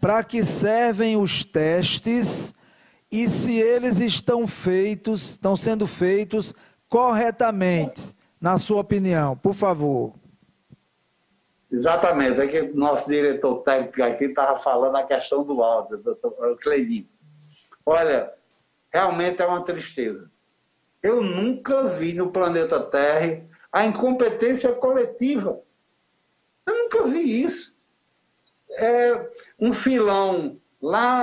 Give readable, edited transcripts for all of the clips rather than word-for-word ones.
para que servem os testes e se eles estão sendo feitos corretamente, na sua opinião, por favor. Exatamente, é que o nosso diretor técnico aqui estava falando a questão do áudio, doutor Cleininho. Olha, realmente é uma tristeza. Eu nunca vi no planeta Terra a incompetência coletiva. Eu nunca vi isso. Um filão lá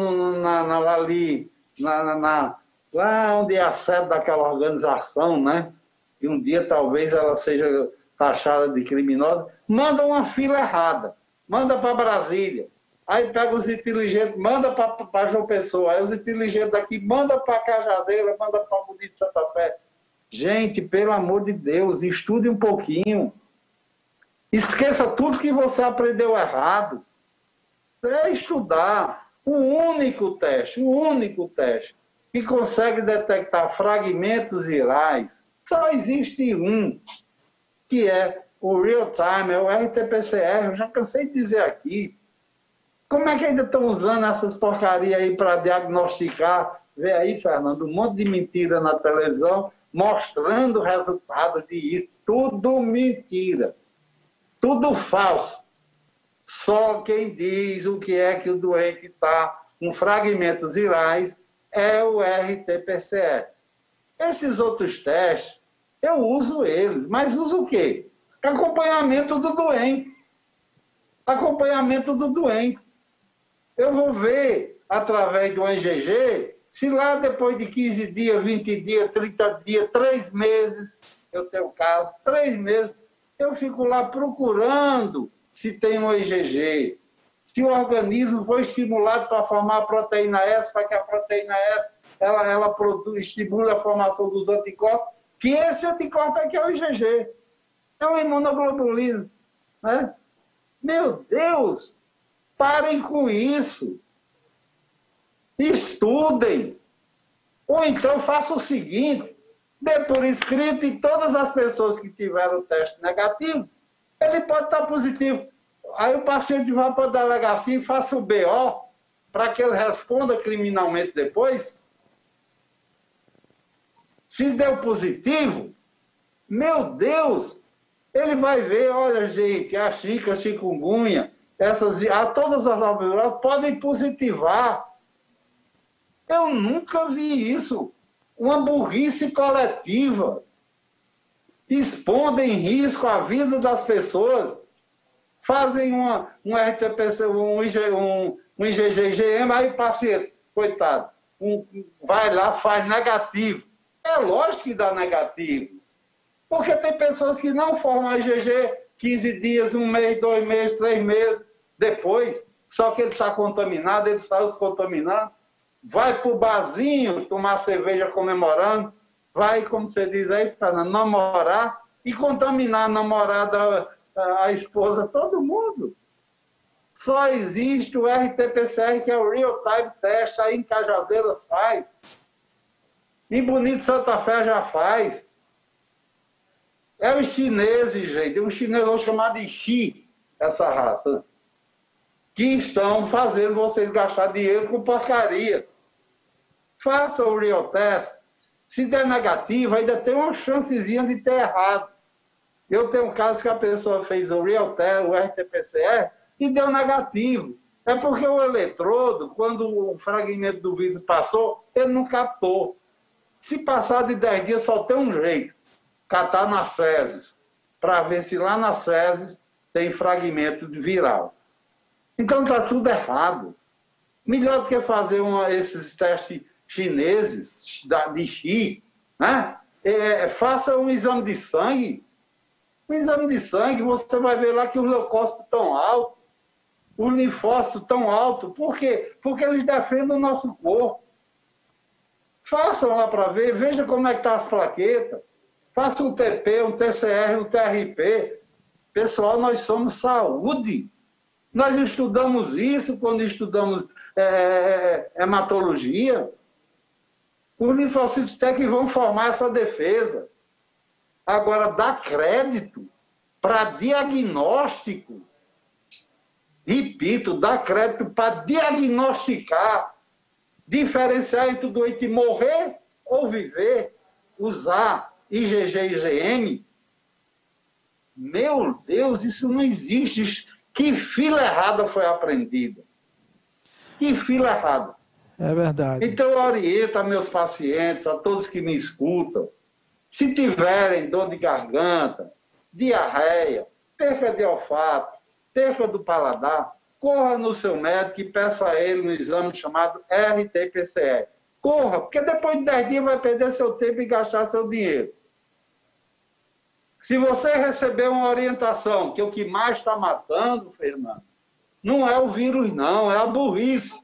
lá onde é a sede daquela organização, né? E um dia talvez ela seja taxada de criminosa, manda uma fila errada, manda para Brasília. Aí pega os inteligentes, manda para João Pessoa. Aí os inteligentes daqui, manda para Cajazeira, manda para Bonito Santa Fé. Gente, pelo amor de Deus, estude um pouquinho. Esqueça tudo que você aprendeu errado. É estudar. O único teste que consegue detectar fragmentos virais, só existe um, que é o real time, é o RT-PCR. Eu já cansei de dizer aqui. Como é que ainda estão usando essas porcarias aí para diagnosticar? Vê aí, Fernando, um monte de mentira na televisão, mostrando o resultado de tudo mentira. Tudo falso. Só quem diz o que é que o doente está com fragmentos virais é o RT-PCR. Esses outros testes, eu uso eles, mas uso o quê? Acompanhamento do doente. Acompanhamento do doente. Eu vou ver, através do IgG, se lá depois de 15 dias, 20 dias, 30 dias, 3 meses, eu tenho caso, 3 meses, eu fico lá procurando se tem um IgG, se o organismo foi estimulado para formar a proteína S, para que a proteína S ela estimule a formação dos anticorpos, que esse anticorpo é que é o IgG, é o imunoglobulina, né? Meu Deus, parem com isso, estudem, ou então façam o seguinte, dê por escrito e todas as pessoas que tiveram o teste negativo, ele pode estar positivo. Aí o paciente vai para a delegacia e faça o BO para que ele responda criminalmente depois. Se deu positivo, meu Deus, ele vai ver, olha gente, a Zika, a chikungunya, todas as alveoloses podem positivar. Eu nunca vi isso. Uma burrice coletiva, expondo em risco a vida das pessoas, fazem um RT-PCR, um IgG-IgM, aí o paciente, coitado, vai lá, faz negativo. É lógico que dá negativo, porque tem pessoas que não formam IgG 15 dias, 1 mês, 2 meses, 3 meses depois, só que ele está contaminado, ele está os contaminando. Vai para o barzinho tomar cerveja comemorando, vai, como você diz aí, namorar e contaminar a namorada, a esposa, todo mundo. Só existe o RT-PCR, que é o Real Time Test, aí em Cajazeiras faz. Em Bonito Santa Fé já faz. É os chineses, gente, um chinês chamado Xi, essa raça, que estão fazendo vocês gastar dinheiro com porcaria. Faça o real test. Se der negativo, ainda tem uma chancezinha de ter errado. Eu tenho um caso que a pessoa fez o real test, o RT-PCR, e deu negativo. É porque o eletrodo, quando o fragmento do vírus passou, ele não captou. Se passar de 10 dias, só tem um jeito. Catar nas fezes, para ver se lá nas fezes tem fragmento viral. Então está tudo errado. Melhor do que fazer esses testes chineses de Xi, né? Faça um exame de sangue. Um exame de sangue, você vai ver lá que os leucócitos estão altos, os linfócitos estão altos. Por quê? Porque eles defendem o nosso corpo. Façam lá para ver, veja como é que estão as plaquetas. Faça um TP, um TCR, um TRP. Pessoal, nós somos saúde. Nós estudamos isso quando estudamos hematologia. Os linfócitos T que vão formar essa defesa. Agora, dar crédito para diagnóstico, repito, dá crédito para diagnosticar, diferenciar entre o doente morrer ou viver, usar IgG e IgM. Meu Deus, isso não existe. Que fila errada foi aprendida? Que fila errada. É verdade. Então, eu oriento a meus pacientes, a todos que me escutam, se tiverem dor de garganta, diarreia, perca de olfato, perca do paladar, corra no seu médico e peça a ele um exame chamado RT-PCR. Corra, porque depois de 10 dias vai perder seu tempo e gastar seu dinheiro. Se você receber uma orientação, que o que mais está matando, Fernando, não é o vírus não, é a burrice.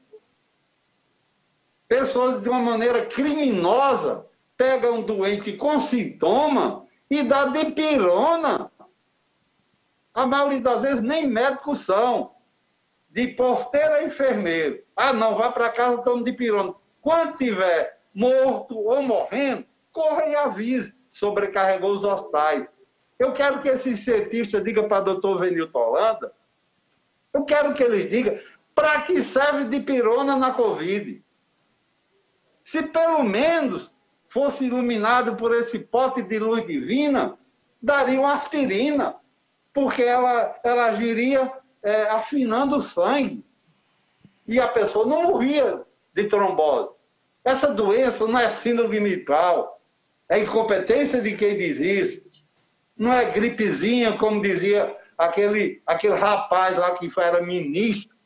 Pessoas de uma maneira criminosa pegam um doente com sintoma e dá dipirona. A maioria das vezes nem médicos são. De porteiro a enfermeiro. Ah, não, vá para casa, toma dipirona. Quando tiver morto ou morrendo, corra e avise. Sobrecarregou os hospitais. Eu quero que esse cientista diga para o doutor Venilton Holanda, eu quero que ele diga para que serve dipirona na Covid. Se pelo menos fosse iluminado por esse pote de luz divina, daria uma aspirina, porque ela agiria afinando o sangue. E a pessoa não morria de trombose. Essa doença não é síndrome mitral, é incompetência de quem diz isso. Não é gripezinha, como dizia aquele rapaz lá que era ministro,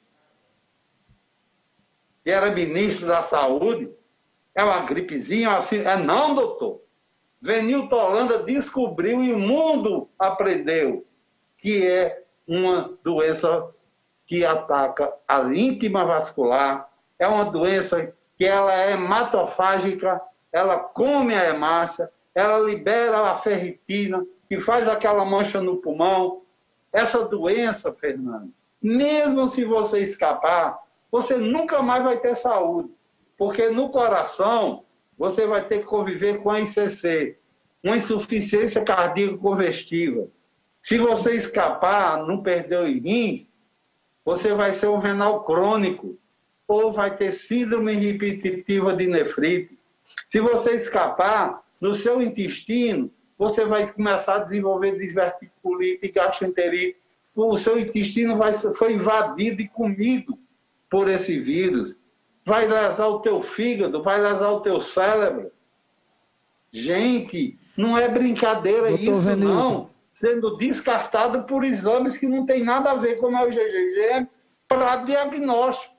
que era ministro da saúde. É uma gripezinha assim. Não, doutor. Venilton Holanda descobriu e o mundo aprendeu que é uma doença que ataca a íntima vascular, é uma doença que ela é hematofágica, ela come a hemácia, ela libera a ferritina, que faz aquela mancha no pulmão. Essa doença, Fernando, mesmo se você escapar, você nunca mais vai ter saúde, porque no coração você vai ter que conviver com a ICC, uma insuficiência cardíaca congestiva. Se você escapar, não perder os rins, você vai ser um renal crônico ou vai ter síndrome repetitiva de nefrite. Se você escapar, no seu intestino, você vai começar a desenvolver diverticulite e gastroenterite. O seu intestino foi invadido e comido por esse vírus. Vai lesar o teu fígado, vai lesar o teu cérebro. Gente, não é brincadeira isso, não. Sendo descartado por exames que não tem nada a ver com o IgG para diagnóstico.